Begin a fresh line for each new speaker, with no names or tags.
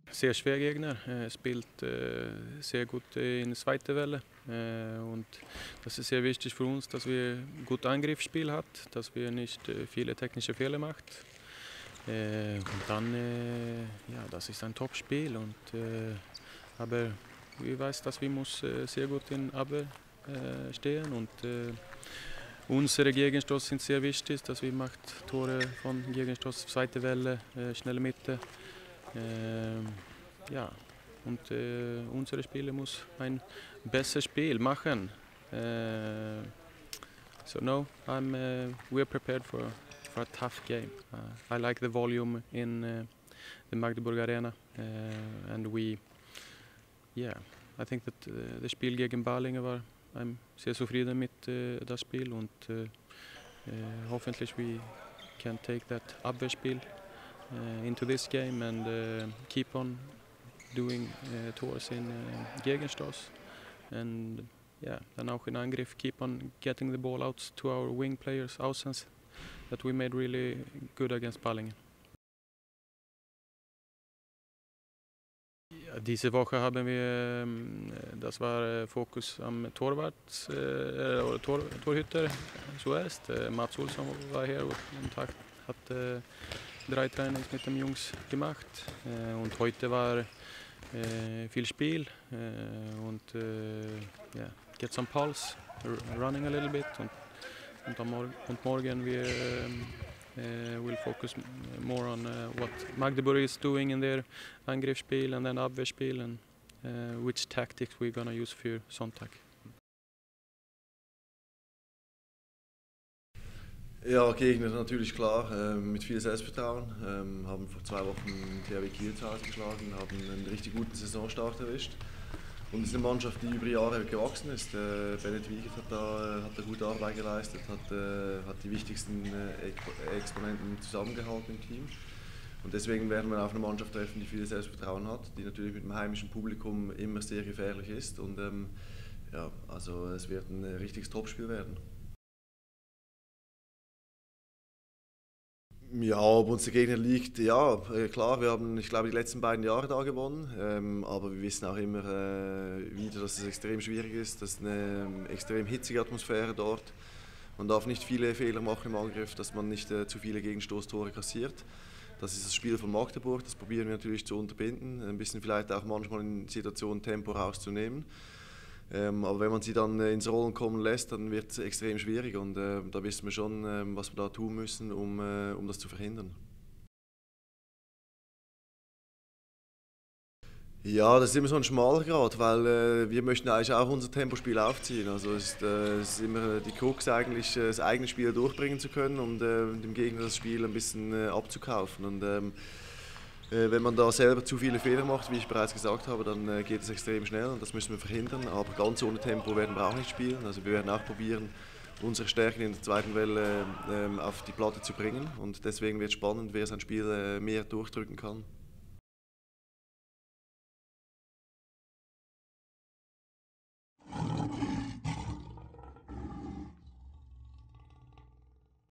Sehr schwer Gegner, spielt sehr gut in der zweiten Welle und das ist sehr wichtig für uns, dass wir gut Angriffsspiel hat, dass wir nicht viele technische Fehler macht. Und dann, ja, das ist ein Top-Spiel aber wir weiß, dass wir muss sehr gut in Abwehr stehen und unsere Gegenstoß sind sehr wichtig, dass wir macht Tore von Gegenstoß, zweite Welle, schnelle Mitte. Ja, und unsere Spieler muss ein besseres Spiel machen. So no, we're prepared for a tough game. I like the volume in the Magdeburg Arena, and I think that the Spiel gegen Balingen war, I'm sehr zufrieden mit das Spiel und hoffentlich we can take that Abwehrspiel into this game and keep on doing tours in Gegenstoß and then auch in Angriff keep on getting the ball out to our wing players, Ausens, that we made really good against Balingen. Ja, diese Woche haben wir, das war Fokus am Torwart oder Torhüter zuerst. Mats Olsson war hier und hat 3 Trainings mit den Jungs gemacht und heute war viel Spiel und get some pulse, running a little bit und morgen wir will focus more on what Magdeburg is doing in their Angriffsspiel and then Abwehrspiel and which tactics we're gonna use für Sonntag.
Ja, Gegner natürlich klar, mit viel Selbstvertrauen. Haben vor 2 Wochen THW Kiel zu Hause geschlagen, haben einen richtig guten Saisonstart erwischt. Und es ist eine Mannschaft, die über Jahre gewachsen ist. Bennett Wiegert hat da gute Arbeit geleistet, hat die wichtigsten Exponenten zusammengehalten im Team. Und deswegen werden wir auf eine Mannschaft treffen, die viel Selbstvertrauen hat, die natürlich mit dem heimischen Publikum immer sehr gefährlich ist. Und also es wird ein richtiges Topspiel werden. Ja, ob uns der Gegner liegt, ja, klar, wir haben, ich glaube, die letzten beiden Jahre da gewonnen, aber wir wissen auch immer wieder, dass es extrem schwierig ist, dass eine extrem hitzige Atmosphäre dort. Man darf nicht viele Fehler machen im Angriff, dass man nicht zu viele Gegenstoßtore kassiert. Das ist das Spiel von Magdeburg, das probieren wir natürlich zu unterbinden, ein bisschen vielleicht auch manchmal in Situationen Tempo rauszunehmen. Aber wenn man sie dann ins Rollen kommen lässt, dann wird es extrem schwierig und da wissen wir schon, was wir da tun müssen, um das zu verhindern. Ja, das ist immer so ein schmaler Grat, weil wir möchten eigentlich auch unser Tempospiel aufziehen. Also es ist immer die Krux eigentlich, das eigene Spiel durchbringen zu können und dem Gegner das Spiel ein bisschen abzukaufen. Und wenn man da selber zu viele Fehler macht, wie ich bereits gesagt habe, dann geht es extrem schnell und das müssen wir verhindern. Aber ganz ohne Tempo werden wir auch nicht spielen. Also wir werden auch probieren, unsere Stärken in der zweiten Welle auf die Platte zu bringen. Und deswegen wird es spannend, wer sein Spiel mehr durchdrücken kann.